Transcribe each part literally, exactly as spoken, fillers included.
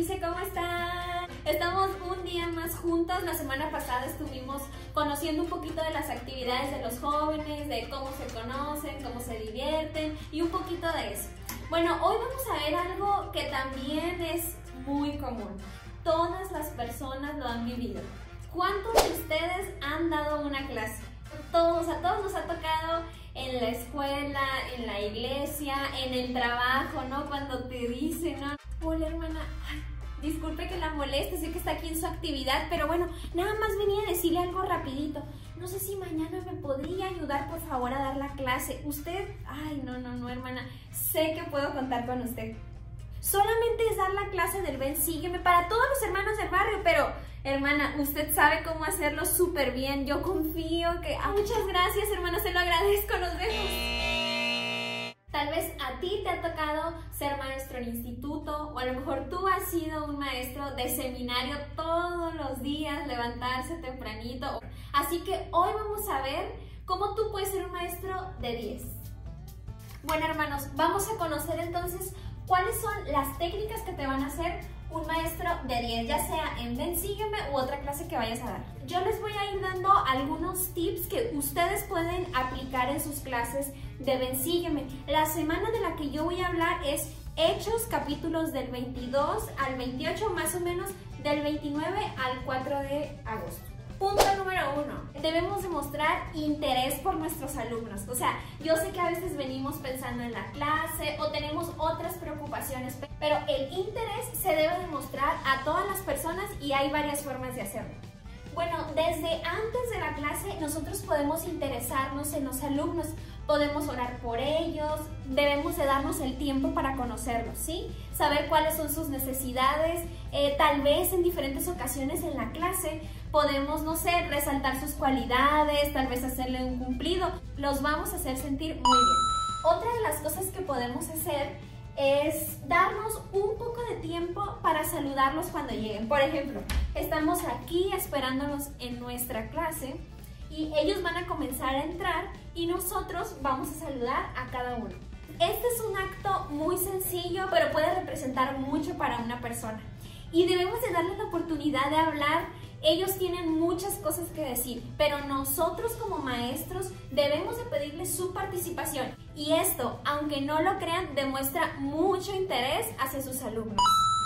Dulce, ¿cómo están? Estamos un día más juntos. La semana pasada estuvimos conociendo un poquito de las actividades de los jóvenes, de cómo se conocen, cómo se divierten y un poquito de eso. Bueno, hoy vamos a ver algo que también es muy común. Todas las personas lo han vivido. ¿Cuántos de ustedes han dado una clase? Todos, a todos nos ha tocado en la escuela, en la iglesia, en el trabajo, ¿no? Cuando te dicen, ¿no? Hola, hermana, ay, disculpe que la moleste, sé que está aquí en su actividad, pero bueno, nada más venía a decirle algo rapidito. No sé si mañana me podría ayudar, por favor, a dar la clase. Usted, ay, no, no, no, hermana, sé que puedo contar con usted. Solamente es dar la clase del Ven, Sígueme para todos los hermanos del barrio, pero, hermana, usted sabe cómo hacerlo súper bien. Yo confío que... Ah, muchas gracias, hermana, se lo agradezco, nos vemos. Tal vez a ti te ha tocado ser maestro en instituto, o a lo mejor tú has sido un maestro de seminario todos los días, levantarse tempranito. Así que hoy vamos a ver cómo tú puedes ser un maestro de diez. Bueno, hermanos, vamos a conocer entonces cuáles son las técnicas que te van a hacer un maestro de diez, ya sea en Ven, Sígueme u otra clase que vayas a dar. Yo les voy a ir dando algunos tips que ustedes pueden aplicar en sus clases de Ven, Sígueme. La semana de la que yo voy a hablar es Hechos, capítulos del veintidós al veintiocho, más o menos del veintinueve al cuatro de agosto. Punto número uno, debemos demostrar interés por nuestros alumnos. O sea, yo sé que a veces venimos pensando en la clase o tenemos otras preocupaciones, pero el interés se debe demostrar a todas las personas y hay varias formas de hacerlo. Bueno, desde antes de la clase nosotros podemos interesarnos en los alumnos, podemos orar por ellos, debemos de darnos el tiempo para conocerlos, ¿sí? Saber cuáles son sus necesidades, eh, tal vez en diferentes ocasiones en la clase podemos, no sé, resaltar sus cualidades, tal vez hacerle un cumplido, los vamos a hacer sentir muy bien. Otra de las cosas que podemos hacer es darnos un poco de tiempo para saludarlos cuando lleguen. Por ejemplo, estamos aquí esperándolos en nuestra clase y ellos van a comenzar a entrar y nosotros vamos a saludar a cada uno. Este es un acto muy sencillo, pero puede representar mucho para una persona. Y debemos de darles la oportunidad de hablar. Ellos tienen muchas cosas que decir, pero nosotros como maestros debemos de pedirles su participación. Y esto, aunque no lo crean, demuestra mucho interés hacia sus alumnos.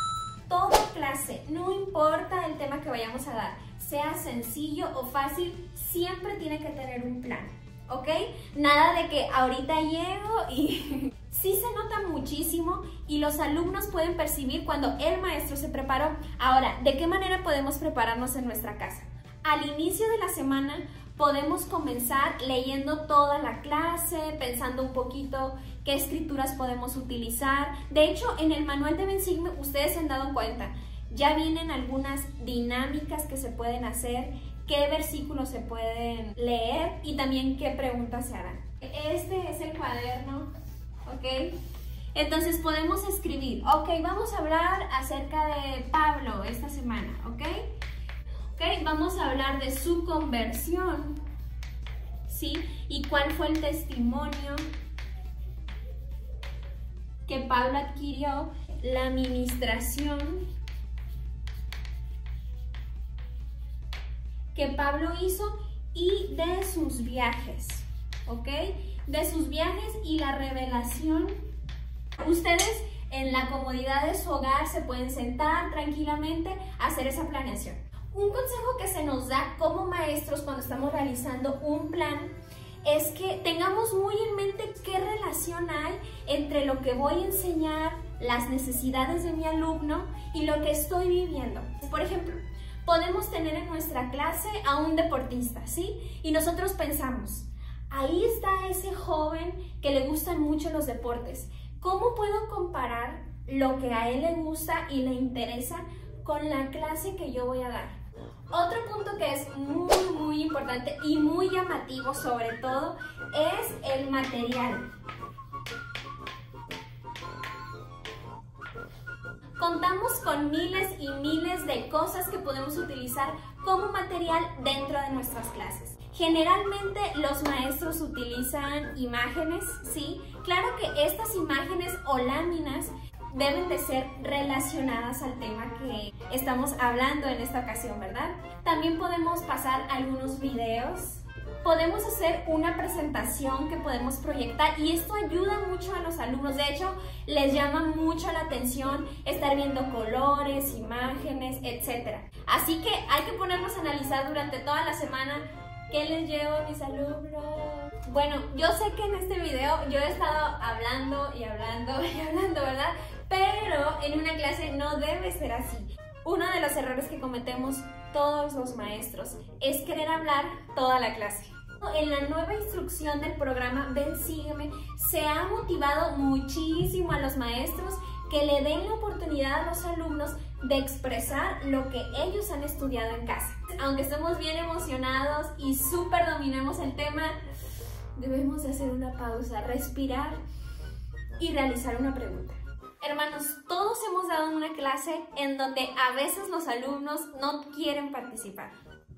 Toda clase, no importa el tema que vayamos a dar, sea sencillo o fácil, siempre tiene que tener un plan, ¿ok? Nada de que ahorita llego y... Sí se nota muchísimo y los alumnos pueden percibir cuando el maestro se preparó. Ahora, ¿de qué manera podemos prepararnos en nuestra casa? Al inicio de la semana podemos comenzar leyendo toda la clase, pensando un poquito qué escrituras podemos utilizar. De hecho, en el manual de Ven, Sígueme ustedes se han dado cuenta, ya vienen algunas dinámicas que se pueden hacer, qué versículos se pueden leer y también qué preguntas se harán. Este es el cuaderno, ¿ok? Entonces podemos escribir, ok, vamos a hablar acerca de Pablo esta semana, ¿ok? Ok, vamos a hablar de su conversión, ¿sí? Y cuál fue el testimonio que Pablo adquirió, la ministración que Pablo hizo y de sus viajes, ¿ok? De sus viajes y la revelación. Ustedes en la comodidad de su hogar se pueden sentar tranquilamente a hacer esa planeación. Un consejo que se nos da como maestros cuando estamos realizando un plan es que tengamos muy en mente qué relación hay entre lo que voy a enseñar, las necesidades de mi alumno y lo que estoy viviendo. Por ejemplo, podemos tener en nuestra clase a un deportista, ¿sí? Y nosotros pensamos, ahí está ese joven que le gustan mucho los deportes. ¿Cómo puedo comparar lo que a él le gusta y le interesa con la clase que yo voy a dar? Otro punto que es muy, muy importante y muy llamativo sobre todo es el material. Contamos con miles y miles de cosas que podemos utilizar como material dentro de nuestras clases. Generalmente los maestros utilizan imágenes, ¿sí? Claro que estas imágenes o láminas deben de ser relacionadas al tema que estamos hablando en esta ocasión, ¿verdad? También podemos pasar algunos videos. Podemos hacer una presentación que podemos proyectar y esto ayuda mucho a los alumnos. De hecho, les llama mucho la atención estar viendo colores, imágenes, etcétera. Así que hay que ponernos a analizar durante toda la semana qué les llevo a mis alumnos. Bueno, yo sé que en este video yo he estado hablando y hablando y hablando, ¿verdad? Pero en una clase no debe ser así. Uno de los errores que cometemos todos los maestros es querer hablar toda la clase. En la nueva instrucción del programa Ven, Sígueme, se ha motivado muchísimo a los maestros que le den la oportunidad a los alumnos de expresar lo que ellos han estudiado en casa. Aunque estemos bien emocionados y súper dominemos el tema, debemos de hacer una pausa, respirar y realizar una pregunta. Hermanos, todos hemos dado una clase en donde a veces los alumnos no quieren participar.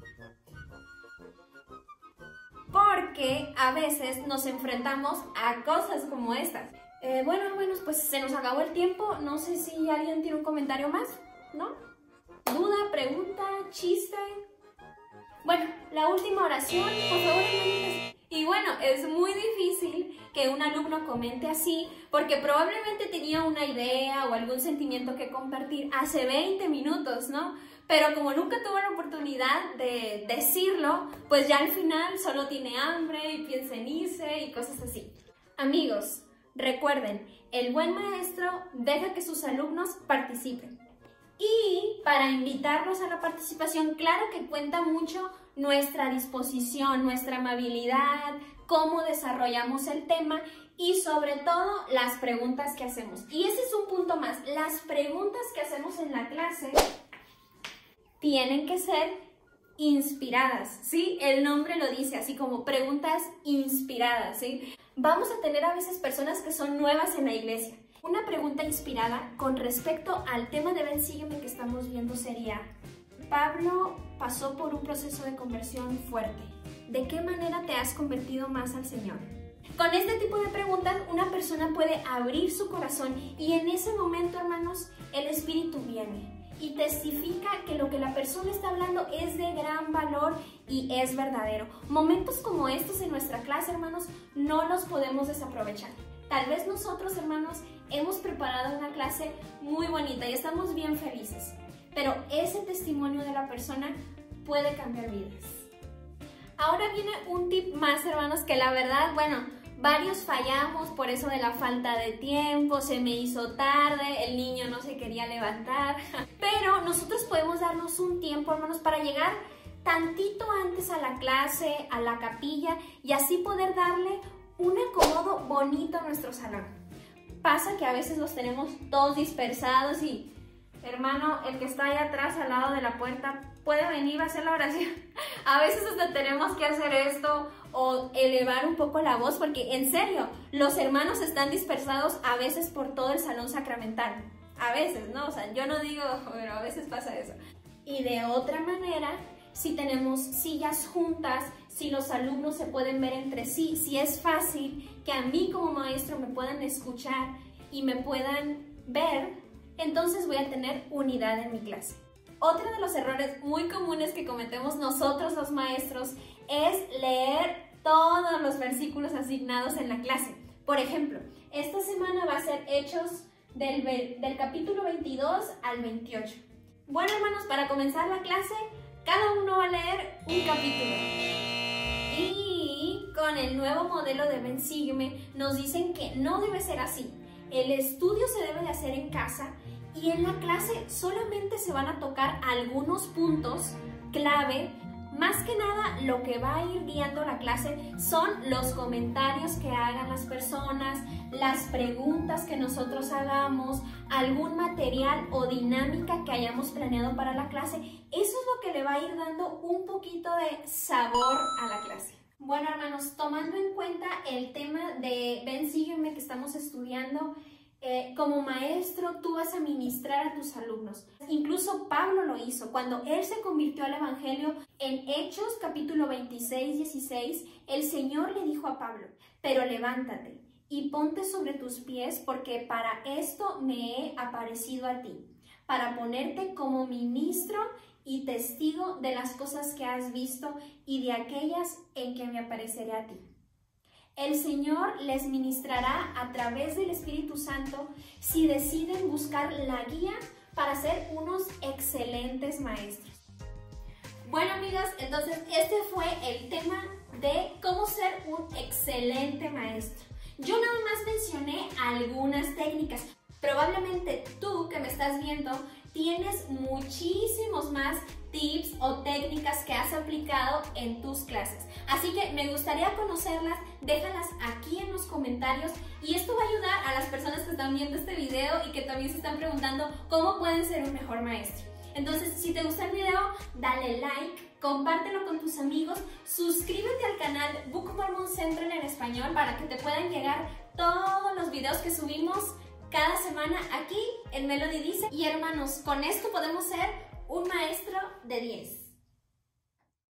Porque a veces nos enfrentamos a cosas como estas. Eh, bueno, hermanos, pues se nos acabó el tiempo. No sé si alguien tiene un comentario más, ¿no? ¿Duda, pregunta, chiste? Bueno, la última oración, por favor, hermanitas. Y bueno, es muy difícil que un alumno comente así porque probablemente tenía una idea o algún sentimiento que compartir hace veinte minutos, ¿no? Pero como nunca tuvo la oportunidad de decirlo, pues ya al final solo tiene hambre y piensa en irse y cosas así. Amigos, recuerden, el buen maestro deja que sus alumnos participen. Y para invitarlos a la participación, claro que cuenta mucho nuestra disposición, nuestra amabilidad, cómo desarrollamos el tema y sobre todo las preguntas que hacemos. Y ese es un punto más, las preguntas que hacemos en la clase tienen que ser inspiradas, ¿sí? El nombre lo dice, así como preguntas inspiradas, ¿sí? Vamos a tener a veces personas que son nuevas en la iglesia. Una pregunta inspirada con respecto al tema de Ven, Sígueme que estamos viendo sería: Pablo pasó por un proceso de conversión fuerte. ¿De qué manera te has convertido más al Señor? Con este tipo de preguntas, una persona puede abrir su corazón y en ese momento, hermanos, el Espíritu viene y testifica que lo que la persona está hablando es de gran valor y es verdadero. Momentos como estos en nuestra clase, hermanos, no los podemos desaprovechar. Tal vez nosotros, hermanos, hemos preparado una clase muy bonita y estamos bien felices, pero ese testimonio de la persona puede cambiar vidas. Ahora viene un tip más, hermanos, que la verdad, bueno, varios fallamos por eso de la falta de tiempo, se me hizo tarde, el niño no se quería levantar, pero nosotros podemos darnos un tiempo, hermanos, para llegar tantito antes a la clase, a la capilla y así poder darle un acomodo bonito a nuestro salón. Pasa que a veces los tenemos todos dispersados y, hermano, el que está ahí atrás al lado de la puerta puede venir a hacer la oración. A veces hasta tenemos que hacer esto o elevar un poco la voz porque, en serio, los hermanos están dispersados a veces por todo el salón sacramental. A veces, ¿no? O sea, yo no digo, pero a veces pasa eso. Y de otra manera, si tenemos sillas juntas, si los alumnos se pueden ver entre sí, si es fácil que a mí como maestro me puedan escuchar y me puedan ver, entonces voy a tener unidad en mi clase. Otro de los errores muy comunes que cometemos nosotros los maestros es leer todos los versículos asignados en la clase. Por ejemplo, esta semana va a ser Hechos del, del capítulo veintidós al veintiocho. Bueno, hermanos, para comenzar la clase, cada uno va a leer un capítulo. Y con el nuevo modelo de Ven, Sígueme, nos dicen que no debe ser así. El estudio se debe de hacer en casa y en la clase solamente se van a tocar algunos puntos clave. Más que nada, lo que va a ir guiando la clase son los comentarios que hagan las personas, las preguntas que nosotros hagamos, algún material o dinámica que hayamos planeado para la clase. Eso es lo que le va a ir dando un poquito de sabor a la clase. Bueno, hermanos, tomando en cuenta el tema de Ven, Sígueme que estamos estudiando, Eh, como maestro tú vas a ministrar a tus alumnos. Incluso Pablo lo hizo. Cuando él se convirtió al evangelio, en Hechos capítulo veintiséis, dieciséis, el Señor le dijo a Pablo: pero levántate y ponte sobre tus pies, porque para esto me he aparecido a ti, para ponerte como ministro y testigo de las cosas que has visto y de aquellas en que me apareceré a ti. El Señor les ministrará a través del Espíritu Santo si deciden buscar la guía para ser unos excelentes maestros. Bueno, amigas, entonces este fue el tema de cómo ser un excelente maestro. Yo nada más mencioné algunas técnicas. Probablemente tú que me estás viendo tienes muchísimos más tips o técnicas que has aplicado en tus clases. Así que me gustaría conocerlas, déjalas aquí en los comentarios y esto va a ayudar a las personas que están viendo este video y que también se están preguntando cómo pueden ser un mejor maestro. Entonces, si te gusta el video, dale like, compártelo con tus amigos, suscríbete al canal Book Mormon Central en español para que te puedan llegar todos los videos que subimos cada semana aquí en Melody Dice. Y hermanos, con esto podemos ser un maestro de diez.